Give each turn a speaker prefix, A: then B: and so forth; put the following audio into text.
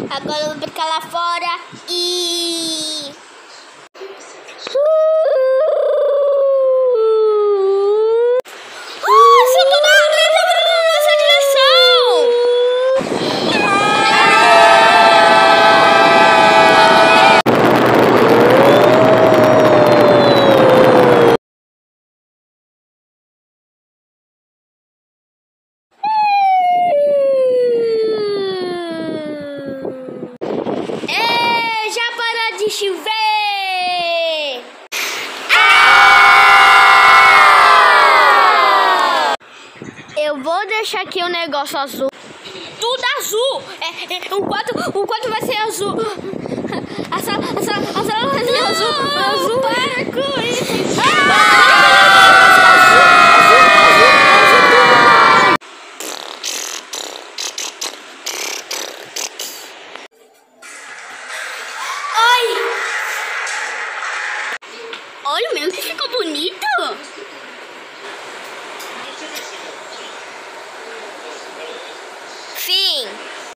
A: Agora eu vou brincar lá fora e... Nossa, eu tô na nossa direção! Já parou de chover! Eu vou deixar aqui o negócio azul. Tudo azul! O quarto vai ser azul. A sala vai ser azul. Para com isso! Olha mesmo que ficou bonito.